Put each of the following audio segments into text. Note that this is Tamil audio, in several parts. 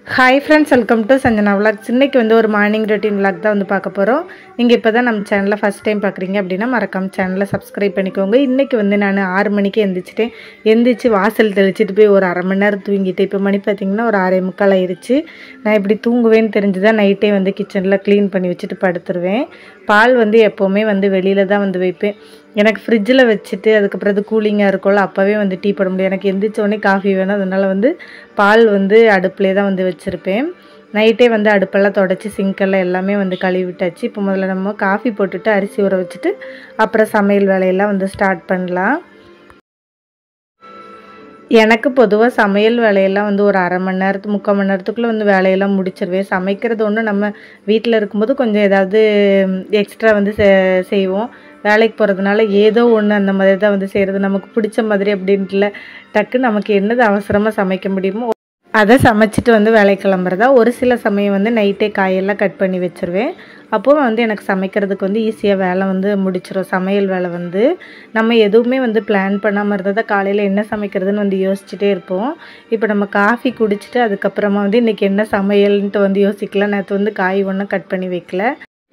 Hi friends, welcome to Sanjana Vlogs. இன்னைக்கு வந்து ஒரு மார்னிங் ரொட்டீன் vlog தான் வந்து பார்க்க போறோம். நீங்க இப்பதான் நம்ம சேனலை ஃபர்ஸ்ட் டைம் பார்க்கறீங்க அப்படினா மறக்காம சேனலை Subscribe பண்ணிக்கோங்க. இன்னைக்கு வந்து நான் 6 மணிக்கு எந்திரிச்சிட்டேன். எந்திரிச்சு வாசல் தெளிச்சிட்டு போய் ஒரு அரை மணி நேரம் தூங்கிட்டேன். இப்போ மணி பாத்தீங்கன்னா ஒரு 6:45 ஆயிருச்சு. நான் இப்படி தூங்குவேன்னு தெரிஞ்சதா நைட்டே வந்து கிச்சன்ல க்ளீன் பண்ணி வச்சிட்டு படுத்துருவேன். பால் வந்து எப்பவுமே வந்து வெளியில தான் வந்து வைப்பேன். எனக்கு ஃப்ரிட்ஜில் வச்சுட்டு அதுக்கப்புறம் அது கூலிங்காக இருக்கும்ல அப்போவே வந்து டீ போட முடியும். எனக்கு எந்திரிச்சோடனே காஃபி வேணும். அதனால் வந்து பால் வந்து அடுப்புலேயே தான் வந்து வச்சுருப்பேன். நைட்டே வந்து அடுப்பெல்லாம் தொடச்சி சிங்கெல்லாம் எல்லாமே வந்து கழுவி விட்டாச்சு. இப்போ முதல்ல நம்ம காஃபி போட்டுட்டு அரிசி ஊற வச்சுட்டு அப்புறம் சமையல் வேலையெல்லாம் வந்து ஸ்டார்ட் பண்ணலாம். எனக்கு பொதுவாக சமையல் வேலையெல்லாம் வந்து ஒரு அரை மணி நேரத்துக்கு 3/4 மணி நேரத்துக்குள்ளே வந்து வேலையெல்லாம் முடிச்சிருவேன். சமைக்கிறது ஒன்று நம்ம வீட்டில் இருக்கும்போது கொஞ்சம் ஏதாவது எக்ஸ்ட்ரா வந்து செய்வோம். வேலைக்கு போகிறதுனால ஏதோ ஒன்று அந்த மாதிரி தான் வந்து செய்கிறது. நமக்கு பிடிச்ச மாதிரி அப்படின்ட்டுல டக்குன்னு நமக்கு என்னது அவசரமாக சமைக்க முடியுமோ அதை சமைச்சிட்டு வந்து வேலைக்கு கிளம்புறதா. ஒரு சில சமயம் வந்து நைட்டே காயெல்லாம் கட் பண்ணி வச்சுருவேன். அப்போது வந்து எனக்கு சமைக்கிறதுக்கு வந்து ஈஸியாக வேலை வந்து முடிச்சிடும். சமையல் வேலை வந்து நம்ம எதுவுமே வந்து பிளான் பண்ணாமல் இருந்தால் தான் காலையில் என்ன சமைக்கிறதுன்னு வந்து யோசிச்சுட்டே இருப்போம். இப்போ நம்ம காஃபி குடிச்சிட்டு அதுக்கப்புறமா வந்து இன்றைக்கி என்ன சமையல்ன்ட்டு வந்து யோசிக்கலாம். நேற்று வந்து காய் ஒன்றும் கட் பண்ணி வைக்கல.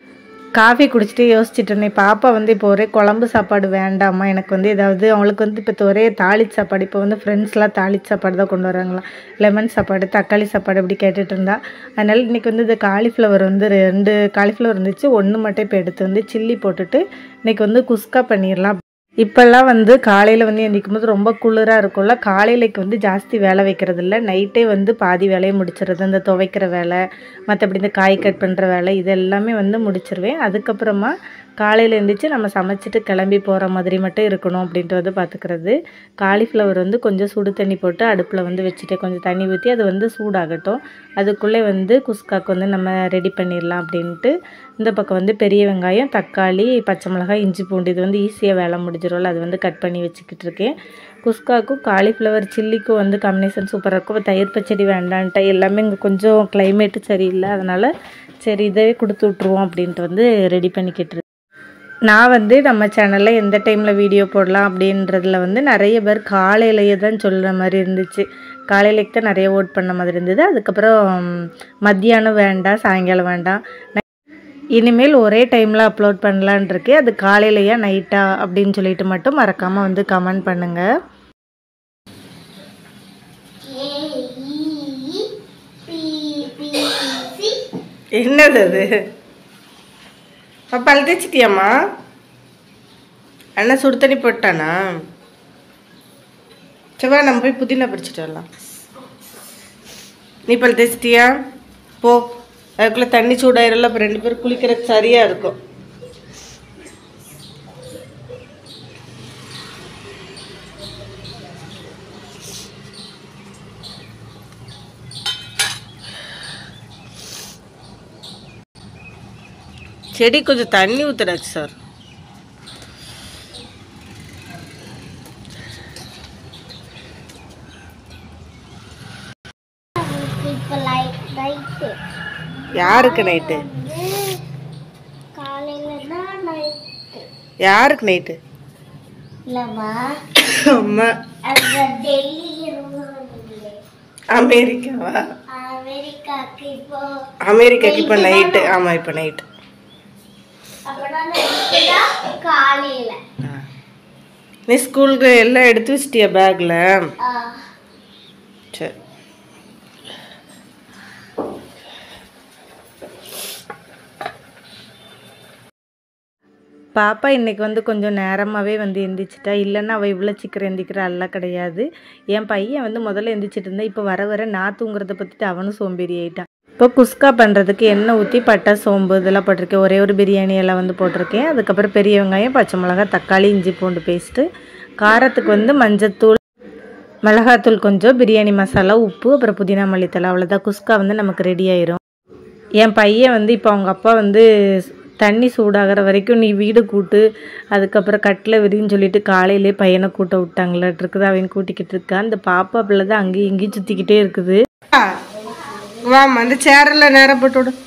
காஃபி குடிச்சிட்டு யோசிச்சுட்டு இருந்தேன். பாப்பா வந்து இப்போ ஒரே குழம்பு சாப்பாடு வேண்டாமா, எனக்கு வந்து ஏதாவது அவங்களுக்கு வந்து இப்போ ஒரே தாளிச்ச சாப்பாடு, இப்போ வந்து ஃப்ரெண்ட்ஸ்லாம் தாளிச்ச சாப்பாடு தான் கொண்டு வராங்களாம். லெமன் சாப்பாடு, தக்காளி சாப்பாடு இப்படி கேட்டுட்டு இருந்தா. அதனால் இன்றைக்கி வந்து இந்த காலிஃப்ளவர் வந்து 2 காலிஃப்ளவர் இருந்துச்சு. 1 மட்டும் இப்போ எடுத்து வந்து சில்லி போட்டுட்டு இன்றைக்கி வந்து குஸ்கா பண்ணிடலாம். இப்போல்லாம் வந்து காலையில் வந்து எந்திரிக்கும்போது ரொம்ப குளிராக இருக்கும்ல. காலையிலைக்கு வந்து ஜாஸ்தி வேலை வைக்கிறது இல்லை. நைட்டே வந்து பாதி வேலையை முடிச்சிடுறது. இந்த துவைக்கிற வேலை, மற்றபடி இந்த காய் கட் பண்ணுற வேலை இது எல்லாமே வந்து முடிச்சிருவேன். அதுக்கப்புறமா காலையில் எழுந்திரிச்சு நம்ம சமைச்சிட்டு கிளம்பி போகிற மாதிரி மட்டும் இருக்கணும் அப்படின்ட்டு வந்து பார்த்துக்கிறது. காலிஃப்ளவர் வந்து கொஞ்சம் சுடு தண்ணி போட்டு அடுப்பில் வந்து வச்சுட்டு கொஞ்சம் தண்ணி ஊற்றி அது வந்து சூடாகட்டும். அதுக்குள்ளே வந்து குஸ்காக்கு வந்து நம்ம ரெடி பண்ணிடலாம் அப்படின்ட்டு இந்த பக்கம் வந்து பெரிய வெங்காயம், தக்காளி, பச்சை மிளகாய், இஞ்சி பூண்டு இது வந்து ஈஸியாக வேலை முடிஞ்சிடும்ல, அது வந்து கட் பண்ணி வச்சுக்கிட்டு இருக்கேன். குஸ்காக்கும் காலிஃப்ளவர் சில்லிக்கும் வந்து காம்பினேஷன் சூப்பராக இருக்கும். தயிர் பச்சடி வேண்டான்ட்டு எல்லாமே இங்கே கொஞ்சம் கிளைமேட்டு சரியில்லை. அதனால் சரி இதே கொடுத்து விட்ருவோம் அப்படின்ட்டு வந்து ரெடி பண்ணிக்கிட்டு இருக்கேன். நான் வந்து நம்ம சேனலில் எந்த டைமில் வீடியோ போடலாம் அப்படின்றதுல வந்து நிறைய பேர் காலையிலேயே தான் சொல்கிற மாதிரி இருந்துச்சு. காலையிலேக்கு தான் நிறைய ஓட் பண்ண மாதிரி இருந்தது. அதுக்கப்புறம் மத்தியானம் வேண்டாம், சாயங்காலம் வேண்டாம், இனிமேல் ஒரே டைமில் அப்லோட் பண்ணலான் இருக்கேன். அது காலையிலையா நைட்டா அப்படின்னு சொல்லிட்டு மட்டும் மறக்காமல் வந்து கமெண்ட் பண்ணுங்கள். என்னது அது? பல் தேய்ச்சிட்டியாம்மா? அண்ணா சுடு தண்ணி போட்டானா? செவ்வா நம்ம போய் புதினா பறிச்சுட்டு வரலாம். நீ பல் தேய்ச்சிட்டியா? போ, அதுக்குள்ளே தண்ணி சூடாயிரல. அப்போ 2 பேரும் குளிக்கிறதுக்கு சரியாக இருக்கும். செடி கொஞ்சம் தண்ணி ஊற்றுறாச்சு சார். யாருக்கு நைட்டு? யாருக்கு நைட்டு? அம்மா அமெரிக்காவா? அமெரிக்காக்கு இப்போ நைட்டு. ஆமாம் இப்போ நைட்டு. நீ ஸ்கூலுக்கு எல்லாம் எடுத்து வச்சிட்டியா பேக்கில்? சரி. பாப்பா இன்றைக்கி வந்து கொஞ்சம் நேரமாகவே வந்து எந்திரிச்சிட்டா. இல்லைன்னா அவள் இவ்வளோ சீக்கிரம் எந்திரிக்கிறாள்லாம் கிடையாது. என் பையன் வந்து முதல்ல எந்திரிச்சிட்டு இருந்தா. இப்போ வர வர நான் தூங்குறத பற்றிட்டு அவனும் சோம்பேறி ஆகிட்டான். இப்போ குஸ்கா பண்ணுறதுக்கு எண்ணெய் ஊற்றி பட்டை, சோம்பு இதெல்லாம் போட்டிருக்கேன். ஒரே ஒரு பிரியாணி எல்லாம் வந்து போட்டிருக்கேன். அதுக்கப்புறம் பெரிய வெங்காயம், பச்சை மிளகாய், தக்காளி, இஞ்சி பூண்டு பேஸ்ட்டு, காரத்துக்கு வந்து மஞ்சத்தூள், மிளகாத்தூள் கொஞ்சம், பிரியாணி மசாலா, உப்பு, அப்புறம் புதினா மல்லித்தலை. அவ்வளோதான். குஸ்கா வந்து நமக்கு ரெடி ஆயிரும். என் பையன் வந்து இப்போ அவங்க அப்பா வந்து தண்ணி சூடாகிற வரைக்கும் நீ வீடு கூட்டு, அதுக்கப்புறம் கட்டில் விரின்னு சொல்லிட்டு காலையிலே பையனை கூட்ட விட்டாங்களாட்டு இருக்குது. அவன் கூட்டிக்கிட்டு இருக்கான். அந்த பாப்பா பிள்ளை தான் அங்கேயும் இங்கேயும் சுற்றிக்கிட்டே இருக்குது. வாம்மா அந்த சேரெல்லாம் நேரம் போட்டு விடு.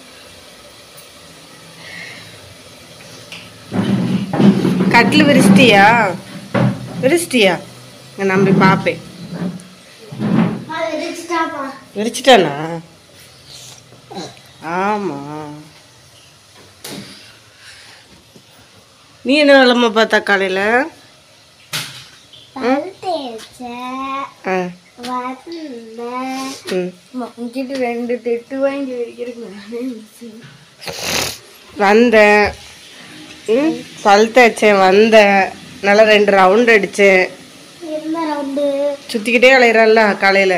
கட்டில் விரிச்சிட்டியா? விரிச்சிட்டியா? நம்பி பார்ப்பேன். விரிச்சிட்டானா? ஆமாம். நீ என்ன வேலைம்மா பார்த்தா காலையில்? வந்தேன், பல் தேய்ச்சேன், வந்தேன், நல்லா 2 ரவுண்ட் அடிச்சேன். சுத்திக்கிட்டே அலையிறல்ல காலையில.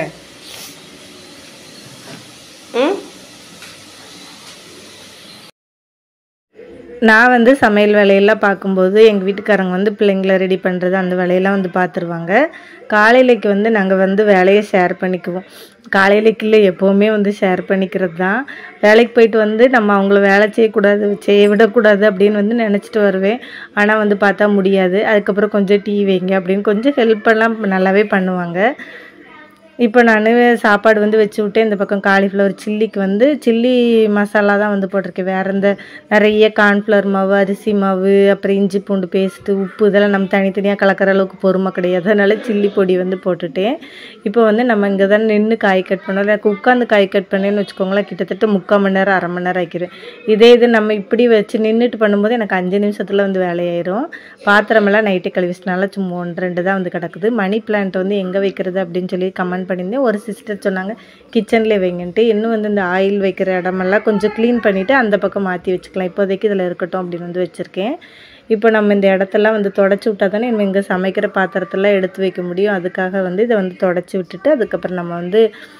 நான் வந்து சமையல் வேலையெல்லாம் பார்க்கும்போது எங்கள் வீட்டுக்காரங்க வந்து பிள்ளைங்களை ரெடி பண்ணுறது அந்த வேலையெல்லாம் வந்து பார்த்துருவாங்க. காலையிலைக்கு வந்து நாங்கள் வந்து வேலையை ஷேர் பண்ணிக்குவோம். காலையிலைக்கு இல்லை, எப்போவுமே வந்து ஷேர் பண்ணிக்கிறது தான். வேலைக்கு போயிட்டு வந்து நம்ம அவங்கள வேலை செய்ய விடக்கூடாது அப்படின்னு வந்து நினச்சிட்டு வருவேன். ஆனால் வந்து பார்த்தா முடியாது. அதுக்கப்புறம் கொஞ்சம் டீ வைங்க அப்படின்னு கொஞ்சம் ஹெல்ப்பெல்லாம் நல்லாவே பண்ணுவாங்க. இப்போ நான் சாப்பாடு வந்து வச்சு விட்டேன். இந்த பக்கம் காலிஃப்ளவர் சில்லிக்கு வந்து சில்லி மசாலா தான் வந்து போட்டிருக்கேன். வேறு இந்த நிறைய கார்ன்ஃப்ளவர் மாவு, அரிசி மாவு, அப்புறம் இஞ்சி பூண்டு பேஸ்ட்டு, உப்பு இதெல்லாம் நம்ம தனித்தனியாக கலக்கிற அளவுக்கு பொறுமை கிடையாது. அதனால் சில்லி பொடி வந்து போட்டுட்டேன். இப்போ வந்து நம்ம இங்கே தான் நின்று காய் கட் பண்ணோம். எனக்கு உட்காந்து காய் கட் பண்ணேன்னு வச்சுக்கோங்களேன், கிட்டத்தட்ட 3/4 மணி நேரம் 1/2 மணி நேரம் ஆக்கிடுவேன். இதே இது நம்ம இப்படி வச்சு நின்றுட்டு பண்ணும்போது எனக்கு 5 நிமிஷத்தில் வந்து வேலையாயிரும். பாத்திரமெல்லாம் நைட்டே கழுவிச்சினால சும்மா 1-2 தான் வந்து கிடக்குது. மணி பிளான்ட் வந்து எங்கே வைக்கிறது அப்படின்னு சொல்லி கமெண்ட் பண்ணியிருந்தேன். ஒரு சிஸ்டர் சொன்னாங்க கிச்சன்லேயே வைங்கன்ட்டு. இன்னும் வந்து இந்த ஆயில் வைக்கிற இடமெல்லாம் கொஞ்சம் க்ளீன் பண்ணிவிட்டு அந்த பக்கம் மாற்றி வச்சுக்கலாம். இப்போதைக்கு இதில் இருக்கட்டும் அப்படின்னு வந்து வச்சுருக்கேன். இப்போ நம்ம இந்த இடத்தெல்லாம் வந்து தொடச்சி விட்டால் தானே நம்ம இங்கே சமைக்கிற பாத்திரத்தெல்லாம் எடுத்து வைக்க முடியும். அதுக்காக வந்து இதை வந்து தொடச்சி விட்டுட்டு அதுக்கப்புறம் நம்ம வந்து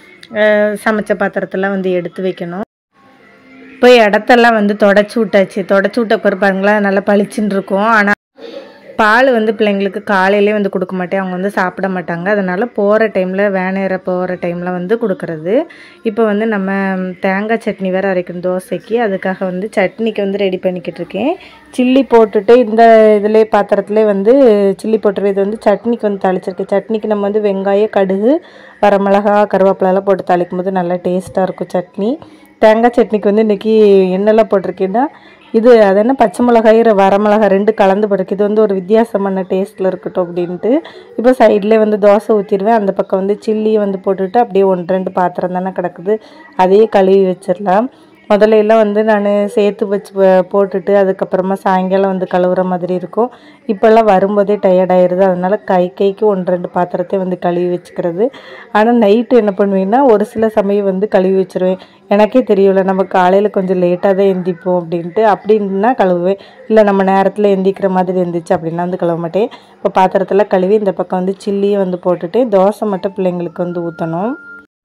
சமைச்ச பாத்திரத்தெல்லாம் வந்து எடுத்து வைக்கணும். இப்போ இடத்தெல்லாம் வந்து தொடச்சி விட்டாச்சு. தொடச்சி விட்ட பிறகு பாருங்களேன், நல்லா பளிச்சுன்னு இருக்கும். ஆனால் பால் வந்து பிள்ளைங்களுக்கு காலையிலே வந்து கொடுக்க மாட்டேன். அவங்க வந்து சாப்பிட மாட்டாங்க. அதனால் போகிற டைமில் வேனேற போகிற டைமில் வந்து கொடுக்குறது. இப்போ வந்து நம்ம தேங்காய் சட்னி வேறு அரைக்கணும் தோசைக்கு. அதுக்காக வந்து சட்னிக்கு வந்து ரெடி பண்ணிக்கிட்டு இருக்கேன். சில்லி போட்டுட்டு இந்த இதிலே பாத்திரத்துலேயே வந்து சில்லி போட்டுருவேன். இது வந்து சட்னிக்கு வந்து தாளிச்சிருக்கேன். சட்னிக்கு நம்ம வந்து வெங்காயம், கடுகு, வரமிளகா, கருவேப்பிலெல்லாம் போட்டு தாளிக்கும் போது நல்லா டேஸ்ட்டாக இருக்கும் சட்னி. தேங்காய் சட்னிக்கு வந்து இன்றைக்கி என்னெல்லாம் போட்டிருக்கேன்னா, இது அது என்ன பச்சை மிளகாய், வரமிளகா 2 கலந்து போட்டிருக்கு. இது வந்து ஒரு வித்தியாசமான டேஸ்ட்டில் இருக்கட்டும் அப்படின்ட்டு இப்போ சைட்லேயே வந்து தோசை ஊற்றிடுவேன். அந்த பக்கம் வந்து சில்லியை வந்து போட்டுவிட்டு அப்படியே 1-2 பாத்திரம் தானே கிடக்குது, அதையே கழுவி வச்சிடலாம். முதல்ல எல்லாம் வந்து நான் சேர்த்து வச்சு போட்டுட்டு அதுக்கப்புறமா சாயங்காலம் வந்து கழுவுற மாதிரி இருக்கும். இப்போல்லாம் வரும்போதே டயர்டாயிருது. அதனால் கைக்கு 1-2 பாத்திரத்தை வந்து கழுவி வச்சுக்கிறது. ஆனால் நைட்டு என்ன பண்ணுவேன்னா, ஒரு சில சமயம் வந்து கழுவி வச்சுருவேன். எனக்கே தெரியல, நம்ம காலையில் கொஞ்சம் லேட்டாக தான் எந்திப்போம் அப்படின்ட்டு. அப்படின்னா கழுவுவேன். இல்லை நம்ம நேரத்தில் எந்திக்கிற மாதிரி இருந்துச்சு அப்படின்னா வந்து கழுவ மாட்டேன். இப்போ பாத்திரத்தில் கழுவி இந்த பக்கம் வந்து சில்லியை வந்து போட்டுட்டு தோசை மட்டும் பிள்ளைங்களுக்கு வந்து ஊற்றணும்.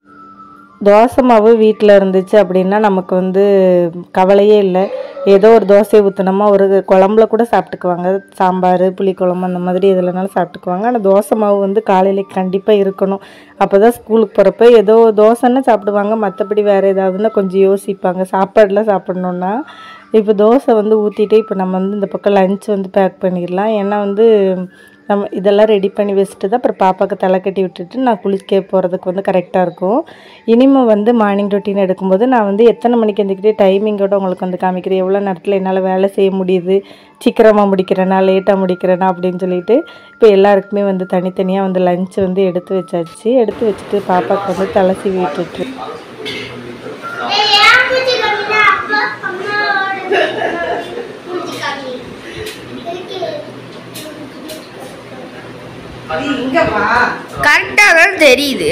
தோசை மாவு வீட்டில் இருந்துச்சு அப்படின்னா நமக்கு வந்து கவலையே இல்லை. ஏதோ ஒரு தோசையை ஊற்றினோமா ஒரு குழம்புல கூட சாப்பிட்டுக்குவாங்க. சாம்பார், புளிக்குழம்பு அந்த மாதிரி எதுலனாலும் சாப்பிட்டுக்குவாங்க. ஆனால் தோசை மாவு வந்து காலையில் கண்டிப்பாக இருக்கணும். அப்போ தான் ஸ்கூலுக்கு போகிறப்ப ஏதோ தோசைன்னா சாப்பிடுவாங்க. மற்றபடி வேறு ஏதாவதுன்னா கொஞ்சம் யோசிப்பாங்க சாப்பாடெலாம் சாப்பிட்ணுன்னா. இப்போ தோசை வந்து ஊற்றிட்டு இப்போ நம்ம வந்து இந்த பக்கம் லஞ்ச் வந்து பேக் பண்ணிடலாம். ஏன்னா வந்து நம்ம இதெல்லாம் ரெடி பண்ணி வச்சுட்டு தான் அப்புறம் பாப்பாவுக்கு தலை கட்டி விட்டுட்டு நான் குளிக்க போகிறதுக்கு வந்து கரெக்டாக இருக்கும். இனிமேல் வந்து மார்னிங் ரொட்டீன் எடுக்கும்போது நான் வந்து எத்தனை மணிக்கு எந்திரிக்கிட்டே டைமிங்கோட உங்களுக்கு வந்து காமிக்கிறேன். எவ்வளோ நேரத்தில் என்னால் வேலை செய்ய முடியுது, சீக்கிரமாக முடிக்கிறேனா லேட்டாக முடிக்கிறேனா அப்படின்னு சொல்லிட்டு இப்போ எல்லாருக்குமே வந்து தனித்தனியாக வந்து லஞ்ச் வந்து எடுத்து வச்சாச்சு. எடுத்து வச்சுட்டு பாப்பாவுக்கு வந்து தலை சீவி விட்டுட்டு கரெக்டா தான் தெரியுது.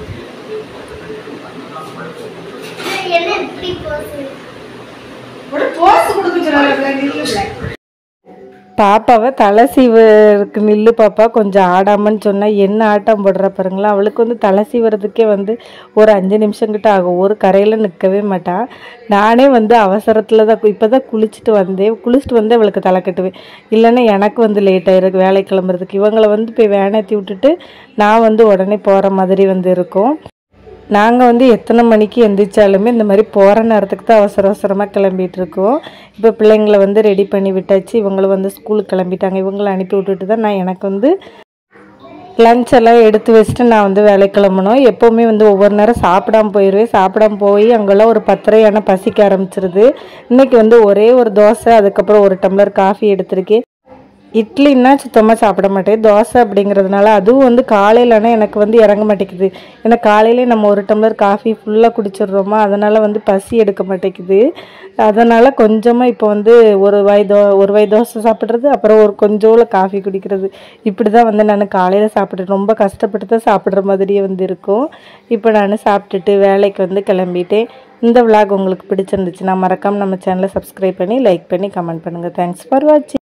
பாப்பாவை தலை சீவருக்கு நில்லு பாப்பா கொஞ்சம் ஆடாமன்னு சொன்னால் என்ன ஆட்டம் போடுற பாருங்களா. அவளுக்கு வந்து தலை சீவறதுக்கே வந்து ஒரு 5 நிமிஷம் கிட்ட ஆகும். ஒரு கரையில் நிற்கவே மாட்டாள். நானே வந்து அவசரத்தில் தான் இப்போ தான் குளிச்சுட்டு வந்து அவளுக்கு தலை கட்டுவேன். இல்லைன்னா எனக்கு வந்து லேட் ஆகிருக்கு வேலை கிளம்புறதுக்கு. இவங்களை வந்து போய் வேனேற்றி விட்டுட்டு நான் வந்து உடனே போகிற மாதிரி வந்து இருக்கும். நாங்கள் வந்து எத்தனை மணிக்கு எந்திரிச்சாலுமே இந்த மாதிரி போகிற நேரத்துக்கு தான் அவசரமாக கிளம்பிகிட்ருக்கோம். இப்போ பிள்ளைங்களை வந்து ரெடி பண்ணி விட்டாச்சு. இவங்களும் வந்து ஸ்கூலுக்கு கிளம்பிட்டாங்க. இவங்களை அனுப்பி விட்டுட்டு தான் நான் எனக்கு வந்து லஞ்ச் எல்லாம் எடுத்து வச்சுட்டு நான் வந்து வேலை கிளம்பணும். எப்போவுமே வந்து ஒவ்வொரு நேரம் சாப்பிடாம போயிடுவேன். சாப்பிடாம போய் அங்கெல்லாம் ஒரு 10:30 பசிக்க ஆரம்பிச்சிருது. இன்றைக்கி வந்து ஒரே ஒரு தோசை, அதுக்கப்புறம் ஒரு டம்ளர் காஃபி எடுத்திருக்கேன். இட்லின்னா சுத்தமாக சாப்பிட மாட்டேன். தோசை அப்படிங்கிறதுனால அதுவும் வந்து காலையிலனா எனக்கு வந்து இறங்க மாட்டேங்குது. ஏன்னா காலையிலே நம்ம ஒரு டம்ளர் காஃபி ஃபுல்லாக குடிச்சிடுறோமா, அதனால் வந்து பசி எடுக்க மாட்டேங்குது. அதனால் கொஞ்சமாக இப்போ வந்து ஒரு வாய் தோசை சாப்பிட்றது, அப்புறம் ஒரு கொஞ்சோல காஃபி குடிக்கிறது. இப்படி தான் வந்து நான் காலையில் சாப்பிட்றேன். ரொம்ப கஷ்டப்பட்டு தான் சாப்பிட்ற மாதிரியே வந்து இருக்கும். இப்போ நான் சாப்பிட்டுட்டு வேலைக்கு வந்து கிளம்பிட்டேன். இந்த விலாக் உங்களுக்கு பிடிச்சிருந்துச்சுன்னா மறக்காமல் நம்ம சேனலை சப்ஸ்கிரைப் பண்ணி லைக் பண்ணி கமெண்ட் பண்ணுங்கள். தேங்க்ஸ் ஃபார் வாட்சிங்.